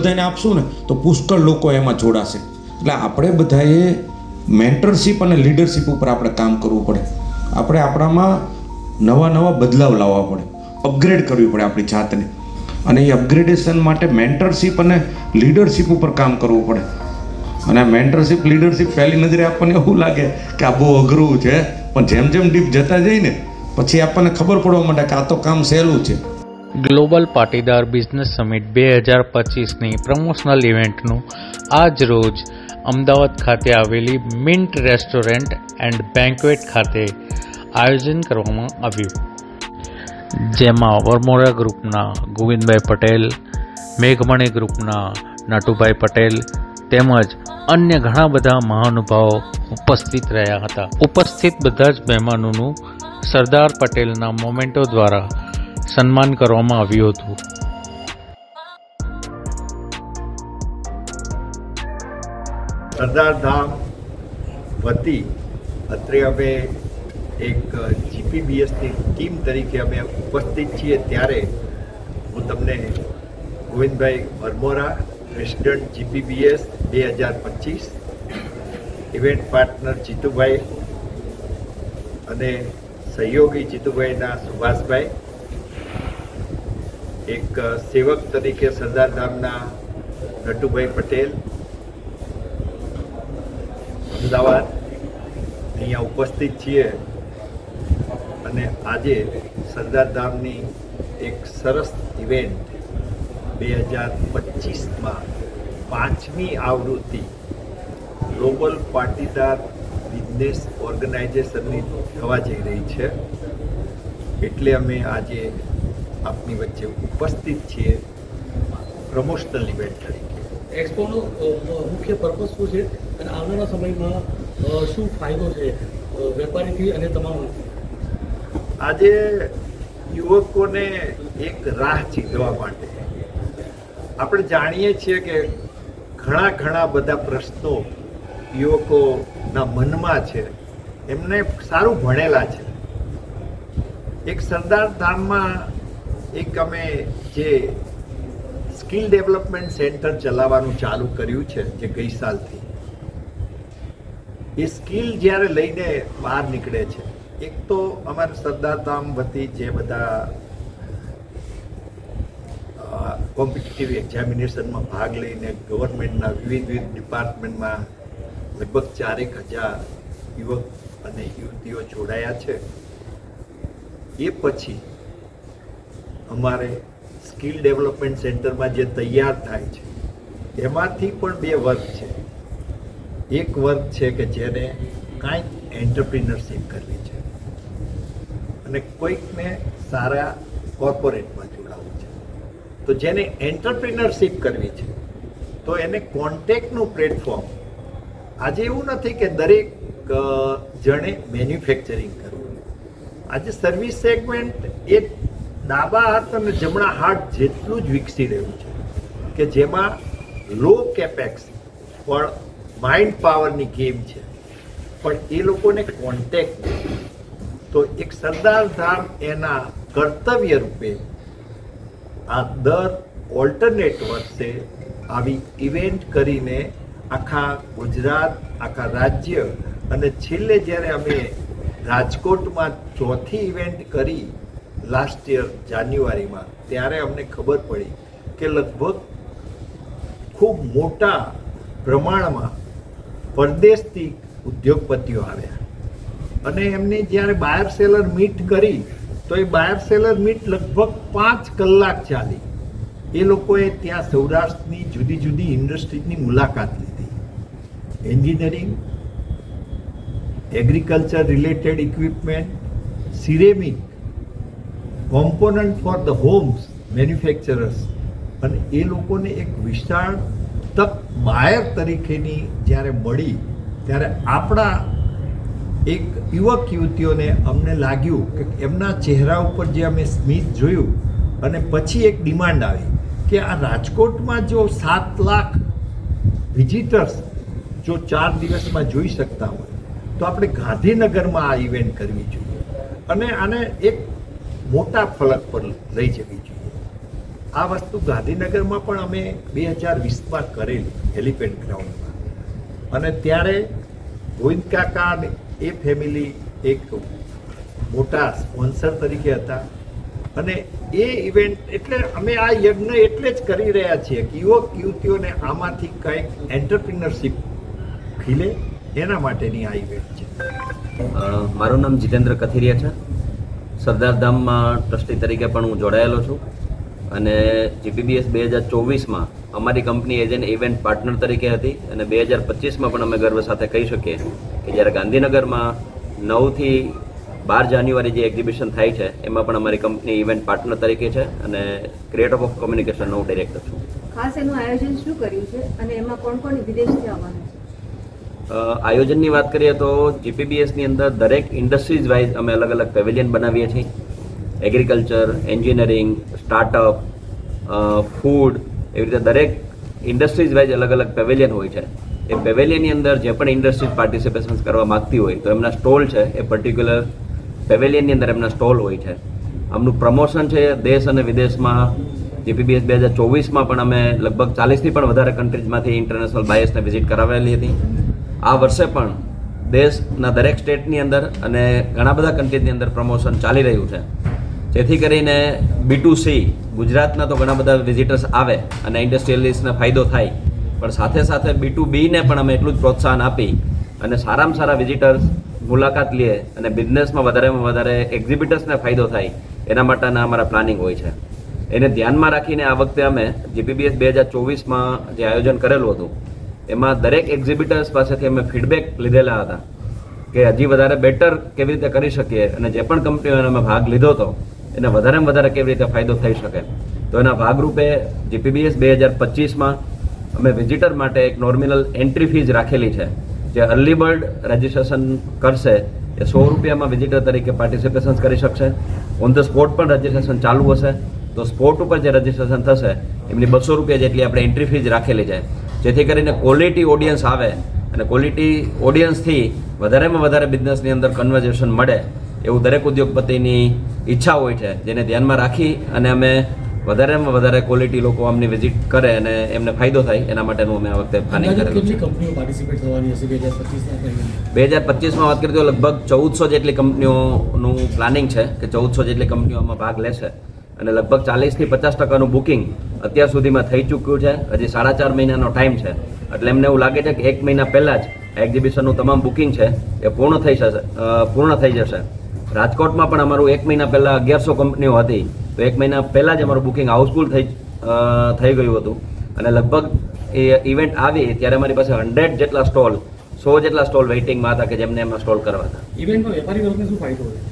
બધાને આપશું ને તો પુષ્કળ લોકો એમાં જોડાશે. એટલે આપણે બધાએ મેન્ટરશીપ અને લીડરશીપ ઉપર આપણે કામ કરવું પડે. આપણે આપણામાં નવા બદલાવ લાવવા પડે, અપગ્રેડ કરવી પડે આપણી જાતને. અને એ અપગ્રેડેશન માટે મેન્ટરશીપ અને લીડરશીપ ઉપર કામ કરવું પડે. અને મેન્ટરશીપ લીડરશીપ પહેલી નજરે આપણને એવું લાગે કે આ બહુ અઘરું છે, પણ જેમ જેમ ડીપ જતા જઈને પછી આપણને ખબર પડવા માંડે કે આ તો કામ સહેલું છે. ગ્લોબલ પાટીદાર બિઝનેસ સમિટ 2025ની પ્રમોશનલ ઇવેન્ટનું આજ રોજ અમદાવાદ ખાતે આવેલી મિન્ટ રેસ્ટોરન્ટ એન્ડ બેન્ક્વેટ ખાતે આયોજન કરવામાં આવ્યું, જેમાં વરમોરા ગ્રુપના ગોવિંદભાઈ પટેલ, મેઘમણી ગ્રુપના નટુભાઈ પટેલ તેમજ અન્ય ઘણા બધા મહાનુભાવો ઉપસ્થિત રહ્યા હતા. ઉપસ્થિત બધા જ મહેમાનોનું સરદાર પટેલના મોમેન્ટો દ્વારા સન્માન કરવામાં આવ્યું હતું. સરદાર ધામ વતી અત્રે અમે એક જીપીબીએસની ટીમ તરીકે અમે ઉપસ્થિત છીએ, ત્યારે હું તમને Govindbhai Varmora, president GPBS 2025, event partner Jitubhai અને સહયોગી જીતુભાઈના સુભાષભાઈ, એક સેવક તરીકે સરદાર ધામના નટુભાઈ પટેલ અમદાવાદ અહીંયા ઉપસ્થિત છીએ. અને આજે સરદાર ધામની એક સરસ ઇવેન્ટ 2025માં 5મી આવૃત્તિ ગ્લોબલ પાટીદાર બિઝનેસ ઓર્ગેનાઇઝેશનની થવા જઈ રહી છે. એટલે અમે આજે આપની વચ્ચે ઉપસ્થિત છીએ પ્રમોશનલ ઇવેન્ટ તરીકે. એક્સપોનો મુખ્ય પર્પઝ શું છે અને આવનારા સમયમાં શું ફાયદો છે વેપારીથી અને તમામ? આજે યુવકોને એક રાહ ચીંધવા માટે આપણે જાણીએ છીએ કે ઘણા બધા પ્રશ્નો યુવકોના મનમાં છે, એમને સારું ભણેલા છે. એક સરદાર ધામમાં એક અમે જે સ્કિલ ડેવલપમેન્ટ સેન્ટર ચલાવવાનું ચાલુ કર્યું છે, જે ગઈ સાલથી, એ સ્કિલ જ્યારે લઈને બહાર નીકળે છે, એક તો અમારા સરદાર ધામ વતી જે બધા કોમ્પિટિટિવ એક્ઝામિનેશનમાં ભાગ લઈને ગવર્મેન્ટના વિવિધ ડિપાર્ટમેન્ટમાં લગભગ 4,000 યુવક અને યુવતીઓ જોડાયા છે. એ પછી અમારે સ્કિલ ડેવલપમેન્ટ સેન્ટરમાં જે તૈયાર થાય છે એમાંથી પણ 2 વર્ગ છે. એક વર્ગ છે કે જેને કાંઈક એન્ટરપ્રિનરશીપ કરવી છે અને કોઈકને સારા કોર્પોરેટમાં જોડાવવું છે. તો જેને એન્ટરપ્રિનરશીપ કરવી છે તો એને કોન્ટેક્ટનું પ્લેટફોર્મ, આજે એવું નથી કે દરેક જણે મેન્યુફેક્ચરિંગ કરવું. આજે સર્વિસ સેગમેન્ટ એ ડાબા હાથ અને જમણા હાથ જેટલું જ વિકસી રહ્યું છે, કે જેમાં લો કેપેક્સ પણ માઇન્ડ પાવરની ગેમ છે, પણ એ લોકોને કોન્ટેક્ટ. તો એક સરદાર ધામ એના કર્તવ્ય રૂપે આ દર ઓલ્ટરનેટ વર્ષે આવી ઇવેન્ટ કરીને આખા ગુજરાત, આખા રાજ્ય અને છેલ્લે જ્યારે અમે રાજકોટમાં 4થી ઇવેન્ટ કરી લાસ્ટ યર જાન્યુઆરીમાં, ત્યારે અમને ખબર પડી કે લગભગ ખૂબ મોટા પ્રમાણમાં પરદેશથી ઉદ્યોગપતિઓ આવ્યા અને એમને જ્યારે બાયર સેલર મીટ કરી તો એ બાયર સેલર મીટ લગભગ 5 કલાક ચાલી. એ લોકોએ ત્યાં સૌરાષ્ટ્રની જુદી જુદી ઇન્ડસ્ટ્રીની મુલાકાત લીધી. Engineering, agriculture related equipment, ceramic, component for the homes manufacturers, અને એ લોકોને એક વિશાળ તક બાયર તરીકેની જ્યારે મળી, ત્યારે આપણા એક યુવક યુવતીઓને અમને લાગ્યું કે એમના ચહેરા ઉપર જે અમે સ્મિત જોયું, અને પછી એક ડિમાન્ડ આવી કે આ રાજકોટમાં જો 7 લાખ વિઝિટર્સ જો 4 દિવસમાં જોઈ શકતા હોય તો આપણે ગાંધીનગરમાં આ ઇવેન્ટ કરવી જોઈએ અને આને એક મોટા ફલક પર લઈ જવી જોઈએ. આ વસ્તુ ગાંધીનગરમાં પણ અમે 2020માં કરેલી એલિફન્ટ ગ્રાઉન્ડમાં, અને ત્યારે ગોવિંદ કાકા અને એ ફેમિલી એક મોટા સ્પોન્સર તરીકે હતા. અને એ ઇવેન્ટ એટલે અમે આ યજ્ઞ એટલે જ કરી રહ્યા છીએ કે યુવક યુવતીઓને આમાંથી કંઈક એન્ટરપ્રિનરશીપ ખીલે, એના માટેની આ ઇવેન્ટ છે. મારું નામ જીતેન્દ્ર કથિરિયા છે. સરદારધામમાં ટ્રસ્ટી તરીકે પણ હું જોડાયેલો છું, અને GPBS 2024માં અમારી company as an event partner તરીકે હતી, અને 2025માં પણ અમે ગર્વ સાથે કહી શકીએ કે જ્યારે ગાંધીનગરમાં 9 થી 12 જાન્યુઆરી જે એક્ઝિબિશન થાય છે એમાં પણ અમારી કંપની ઇવેન્ટ પાર્ટનર તરીકે છે, અને ક્રિએટર ઓફ કોમ્યુનિકેશનનો હું ડિરેક્ટર છું. ખાસ એનું આયોજન શું કર્યું છે અને એમાં કોણ કોણ વિદેશથી આવવાના છે? આયોજનની વાત કરીએ તો GPBSની અંદર દરેક ઇન્ડસ્ટ્રીઝ વાઇઝ અમે અલગ અલગ પેવેલિયન બનાવીએ છીએ. એગ્રીકલ્ચર, એન્જિનિયરિંગ, સ્ટાર્ટઅપ, ફૂડ, એવી રીતે દરેક ઇન્ડસ્ટ્રીઝ વાઇઝ અલગ અલગ પેવેલિયન હોય છે. એ પેવેલિયનની અંદર જે પણ ઇન્ડસ્ટ્રીઝ પાર્ટિસિપેશન કરવા માગતી હોય તો એમના સ્ટોલ છે, એ પર્ટિક્યુલર પેવેલિયનની અંદર એમના સ્ટોલ હોય છે. આમનું પ્રમોશન છે દેશ અને વિદેશમાં. GPBS 2024માં પણ અમે લગભગ 40થી પણ વધારે કન્ટ્રીઝમાંથી ઇન્ટરનેશનલ બાયર્સને વિઝિટ કરાવેલી હતી. આ વર્ષે પણ દેશના દરેક સ્ટેટની અંદર અને ઘણા બધા કન્ટ્રીઝની અંદર પ્રમોશન ચાલી રહ્યું છે, જેથી કરીને B2C ગુજરાતના તો ઘણા બધા વિઝિટર્સ આવે અને ઇન્ડસ્ટ્રીયલિસ્ટને ફાયદો થાય, પણ સાથે સાથે B2Bને પણ અમે એટલું જ પ્રોત્સાહન આપી અને સારામાં સારા વિઝિટર્સ મુલાકાત લે અને બિઝનેસમાં વધારેમાં વધારે એક્ઝિબિટર્સને ફાયદો થાય, એના માટેના અમારા પ્લાનિંગ હોય છે. એને ધ્યાનમાં રાખીને આ વખતે અમે GPBS 2024માં જે આયોજન કરેલું હતું એમાં દરેક એક્ઝિબિટર્સ પાસેથી અમે ફીડબેક લીધેલા હતા કે હજી વધારે બેટર કેવી રીતે કરી શકીએ, અને જે પણ કંપનીઓને અમે ભાગ લીધો હતો એને વધારેમાં વધારે કેવી રીતે ફાયદો થઈ શકે. તો એના ભાગરૂપે GPBS 2025માં અમે વિઝિટર માટે એક નોમિનલ એન્ટ્રી ફીઝ રાખેલી છે. જે અર્લી બર્ડ રજિસ્ટ્રેશન કરશે એ 100 રૂપિયામાં વિઝિટર તરીકે પાર્ટિસિપેશન કરી શકશે. ઓન ધ સ્પોટ પણ રજિસ્ટ્રેશન ચાલુ હશે, તો સ્પોટ ઉપર જે રજિસ્ટ્રેશન થશે એમની 200 રૂપિયા જેટલી આપણે એન્ટ્રી ફીઝ રાખેલી છે, જેથી કરીને ક્વોલિટી ઓડિયન્સ આવે અને ક્વોલિટી ઓડિયન્સથી વધારેમાં વધારે બિઝનેસની અંદર કન્વર્ઝેશન મળે એવું દરેક ઉદ્યોગપતિની ઈચ્છા હોય છે, જેને ધ્યાનમાં રાખી અને અમે વધારેમાં વધારે ક્વોલિટી લોકો અમને વિઝિટ કરે અને એમને ફાયદો થાય એના માટેનું અમે આ વખતે પ્લાનિંગ કરેલું છે. કેટલી કંપનીઓ પાર્ટિસિપેટ થવાની હશે 2025માં? 2025માં વાત કરીએ તો લગભગ 1400 જેટલી કંપનીઓનું પ્લાનિંગ છે કે 1400 જેટલી કંપનીઓ આમાં ભાગ લેશે, અને લગભગ 40થી 50% બુકિંગ અત્યાર સુધીમાં થઈ ચૂક્યું છે. હજી 4.5 મહિનાનો ટાઈમ છે, એટલે એમને એવું લાગે છે કે 1 મહિના પહેલાં જ એક્ઝિબિશનનું તમામ બુકિંગ છે એ પૂર્ણ થઈ જશે. રાજકોટમાં પણ અમારું 1 મહિના પહેલાં 1100 કંપનીઓ હતી, તો 1 મહિના પહેલાં જ અમારું બુકિંગ હાઉસફુલ થઈ ગયું હતું, અને લગભગ એ ઇવેન્ટ આવી ત્યારે અમારી પાસે 100 જેટલા સ્ટોલ 100 જેટલા સ્ટોલ વેઇટિંગમાં હતા કે જેમને એમાં સ્ટોલ કરવા હતા. ઇવેન્ટમાં વેપારી વર્ગને શું ફાયદો હોય?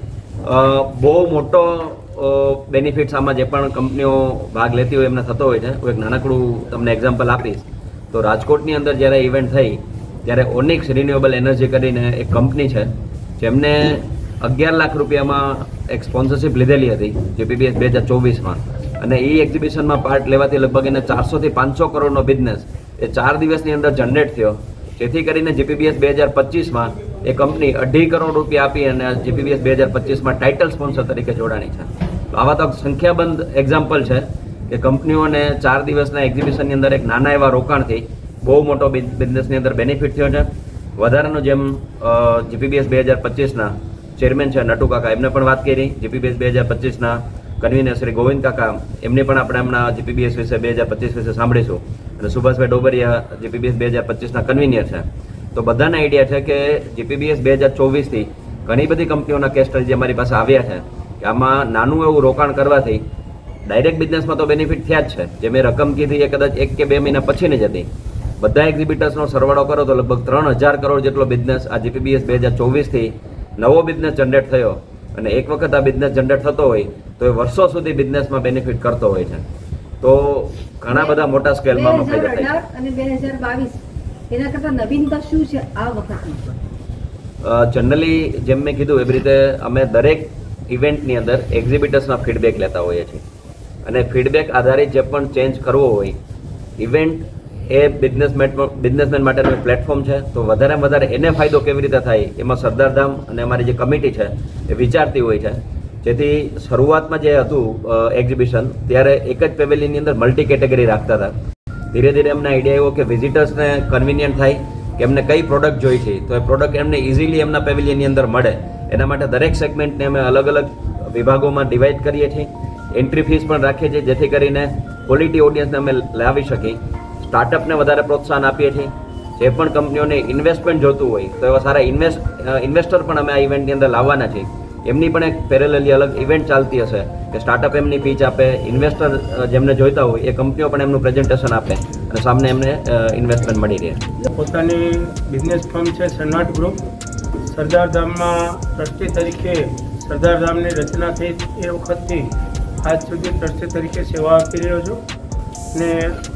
બહુ મોટો બેનિફિટ્સ આમાં જે પણ કંપનીઓ ભાગ લેતી હોય એમને થતો હોય છે. હું એક નાનકડું તમને એક્ઝામ્પલ આપીશ તો રાજકોટની અંદર જ્યારે ઇવેન્ટ થઈ ત્યારે ઓનિક્સ રિન્યુએબલ એનર્જી કરીને એક કંપની છે, જેમને 11 લાખ રૂપિયામાં એક સ્પોન્સરશિપ લીધેલી હતી GPBS 2024માં, અને એ એક્ઝિબિશનમાં પાર્ટ લેવાથી લગભગ એને 400થી 500 કરોડનો બિઝનેસ એ 4 દિવસની અંદર જનરેટ થયો, જેથી કરીને GPBS 2025માં એ કંપની 2.5 કરોડ રૂપિયા આપી અને GPBS 2025માં ટાઇટલ સ્પોન્સર તરીકે જોડાણી છે. તો આવા તો સંખ્યાબંધ એક્ઝામ્પલ છે કે કંપનીઓને 4 દિવસના એક્ઝિબિશનની અંદર એક નાના એવા રોકાણથી બહુ મોટો બિઝનેસની અંદર બેનિફિટ થયો છે. વધારાનો જેમ GPBS 2025ના ચેરમેન છે નટુ કાકા, એમને પણ વાત કરી. GPBS 2025ના કન્વીનર શ્રી ગોવિંદ કાકા, એમને પણ આપણે એમના GPBS વિશે 2025 વિશે સાંભળીશું, અને સુભાષભાઈ ડોબરિયા GPBS 2025ના કન્વીનર છે. તો બધાને આઈડિયા છે કે GPBS 2024થી ઘણી બધી કંપનીઓના કેસ સ્ટડી અમારી પાસે આવ્યા છે કે આમાં નાનું એવું રોકાણ કરવાથી ડાયરેક્ટ બિઝનેસમાં તો બેનિફિટ થયા જ છે. જે મેં રકમ કીધી એ કદાચ 1 કે 2 મહિના પછીની જ હતી. બધા એક્ઝિબિટર્સનો સરવાળો કરો તો લગભગ 3000 કરોડ જેટલો બિઝનેસ આ GPBS 2024થી નવો બિઝનેસ જનરેટ થયો, અને એક વખત આ બિઝનેસ જનરેટ થતો હોય તો એ વર્ષો સુધી બિઝનેસમાં બેનિફિટ કરતો હોય છે. તો ઘણા બધા મોટા સ્કેલમાં ફાયદો થાય છે. અને 2022 એના કરતાં નવીનતા શું છે આ વખતની? જનરલી જેમ મેં કીધું એવી રીતે અમે દરેક ઇવેન્ટની અંદર એક્ઝિબિટર્સના ફીડબેક લેતા હોઈએ છીએ, અને ફીડબેક આધારિત જે પણ ચેન્જ કરવો હોય, ઇવેન્ટ એ બિઝનેસમેન માટેનું પ્લેટફોર્મ છે, તો વધારેમાં વધારે એને ફાયદો કેવી રીતે થાય એમાં સરદારધામ અને અમારી જે કમિટી છે એ વિચારતી હોય છે. જેથી શરૂઆતમાં જે હતું એક્ઝિબિશન ત્યારે એક જ પેવેલિયનની અંદર મલ્ટી કેટેગરી રાખતા હતા. ધીરે ધીરે અમને આઈડિયા આવ્યો કે વિઝિટર્સને કન્વિનિયન્ટ થાય કે એમને કઈ પ્રોડક્ટ જોઈ છે તો એ પ્રોડક્ટ એમને ઇઝીલી એમના પેવેલિયનની અંદર મળે. એના માટે દરેક સેગમેન્ટને અમે અલગ અલગ વિભાગોમાં ડિવાઈડ કરીએ છીએ. એન્ટ્રી ફીસ પણ રાખીએ છીએ જેથી કરીને ક્વોલિટી ઓડિયન્સને અમે લાવી શકીએ. સ્ટાર્ટઅપને વધારે પ્રોત્સાહન આપીએ છીએ. જે પણ કંપનીઓને ઇન્વેસ્ટમેન્ટ જોતું હોય તો એવા સારા ઇન્વેસ્ટર પણ અમે આ ઇવેન્ટની અંદર લાવવાના છીએ. એમની પણ એક પેરેલલી અલગ ઇવેન્ટ ચાલતી હશે કે સ્ટાર્ટઅપ એમની પીચ આપે, ઇન્વેસ્ટર જેમને જોઈતા હોય એ કંપનીઓ પણ એમનું પ્રેઝન્ટેશન આપે અને સામને એમને ઇન્વેસ્ટમેન્ટ મળી રહે. પોતાની બિઝનેસ ફર્મ છે સન્નાટ ગ્રુપ. સરદારધામમાં ટ્રસ્ટી તરીકે સરદારધામની રચના થઈ એ વખતથી આજ સુધી ટ્રસ્ટી તરીકે સેવા આપી રહ્યો છું ને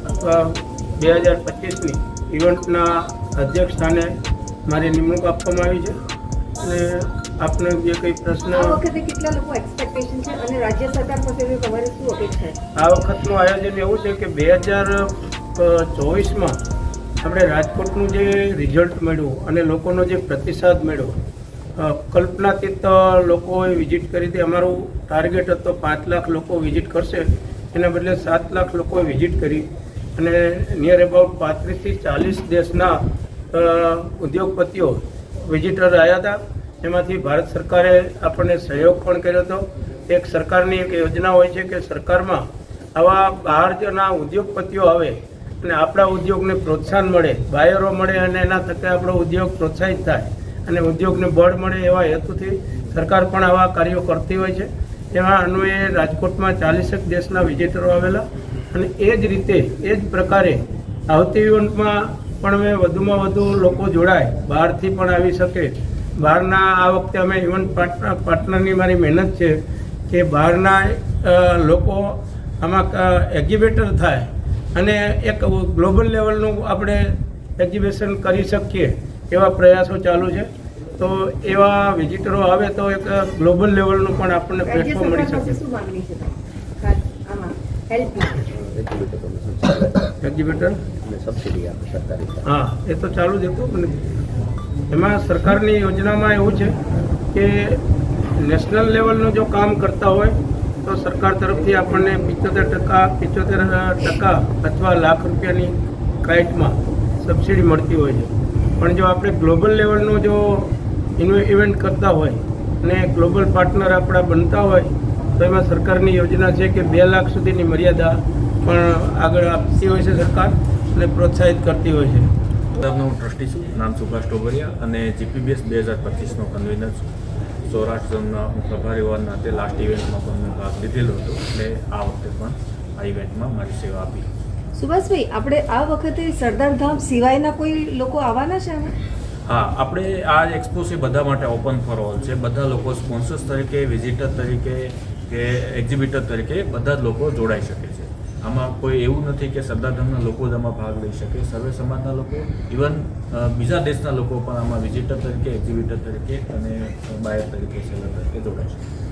2025ની ઇવેન્ટના અધ્યક્ષ સ્થાને મારી નિમણૂક આપવામાં આવી છે. અને આપને જે કંઈ પ્રશ્ન આ વખતે કેટલા લોકો એક્સપેક્ટેશન છે અને રાજ્ય સરકાર પાસેથી તમારી શું અપેક્ષા છે? આ વખતનું આયોજન એવું છે કે 2024માં આપણે રાજકોટનું જે રિઝલ્ટ મળ્યું અને લોકોનો જે પ્રતિસાદ મળ્યો, કલ્પનાતીત લોકોએ વિઝિટ કરી હતી. અમારું ટાર્ગેટ હતો 5 લાખ લોકો વિઝિટ કરશે, એના બદલે 7 લાખ લોકોએ વિઝિટ કરી અને નિયર અબાઉટ 35 થી 40 દેશના ઉદ્યોગપતિઓ વિઝિટર આવ્યા હતા. એમાંથી ભારત સરકારે આપણને સહયોગ પણ કર્યો હતો. એક સરકારની એક યોજના હોય છે કે સરકારમાં આવા બહારના ઉદ્યોગપતિઓ આવે અને આપણા ઉદ્યોગને પ્રોત્સાહન મળે, બાયરો મળે અને એના થકે આપણો ઉદ્યોગ પ્રોત્સાહિત થાય અને ઉદ્યોગને બળ મળે એવા હેતુથી સરકાર પણ આવા કાર્યો કરતી હોય છે. એમાં અન્વયે રાજકોટમાં 40 દેશના વિઝિટરો આવેલા અને એ જ રીતે એ જ પ્રકારે આવતી ઇવેન્ટમાં પણ અમે વધુમાં વધુ લોકો જોડાય, બહારથી પણ આવી શકે. બહારના આ વખતે અમે ઇવેન્ટ પાર્ટનરની મારી મહેનત છે કે બહારના લોકો આમાં એક્ઝિબિટર થાય અને એક ગ્લોબલ લેવલનું આપણે એક્ઝિબિશન કરી શકીએ એવા પ્રયાસો ચાલુ છે. તો એવા વિઝિટરો આવે તો એક ગ્લોબલ લેવલનું પણ આપણને રાજ્ય પ્લેટફોર્મ મળી સરકાર પાસે શકે. શું માંગણી છે ખાસ આમાં હેલ્પ? એક્ઝિબિટર સબસિડી આપે સરકારી. હા, એ તો ચાલુ જ હતું. એમાં સરકારની યોજનામાં એવું છે કે નેશનલ લેવલનું જો કામ કરતા હોય તો સરકાર તરફથી આપણને 75% અથવા લાખ રૂપિયાની કાઇટમાં સબસિડી મળતી હોય છે. પણ જો આપણે ગ્લોબલ લેવલનું જો ઇવેન્ટ કરતા હોય અને ગ્લોબલ પાર્ટનર આપણા બનતા હોય તો એમાં સરકારની યોજના છે કે 2 લાખ સુધીની મર્યાદા પણ આગળ આપતી હોય છે સરકાર અને પ્રોત્સાહિત કરતી હોય છે. હું ટ્રસ્ટી છું, નામ સુભાષ ટોબરિયા અને GPBS 2025નો કન્વીનર છું. સૌરાષ્ટ્ર ઝોનના હું પ્રભારી હોવા નાતે લાસ્ટ ઇવેન્ટમાં પણ મેં ભાગ લીધેલો હતો એટલે આ વખતે પણ આ ઇવેન્ટમાં મારી સેવા આપી. સુભાષભાઈ, આપણે આ વખતે સરદારધામ સિવાયના કોઈ લોકો આવવાના છે આમાં? હા, આપણે આ એક્સપો છે બધા માટે ઓપન ફોર ઓલ છે. બધા લોકો સ્પોન્સર્સ તરીકે, વિઝિટર તરીકે કે એક્ઝિબિટર તરીકે બધા જ લોકો જોડાઈ શકે છે. આમાં કોઈ એવું નથી કે સરદારધામના લોકો જ આમાં ભાગ લઈ શકે. સર્વે સમાજના લોકો, ઇવન બીજા દેશના લોકો પણ આમાં વિઝિટર તરીકે, એક્ઝિબિટર તરીકે અને બાયર તરીકે, સેલર તરીકે જોડાઈ શકે.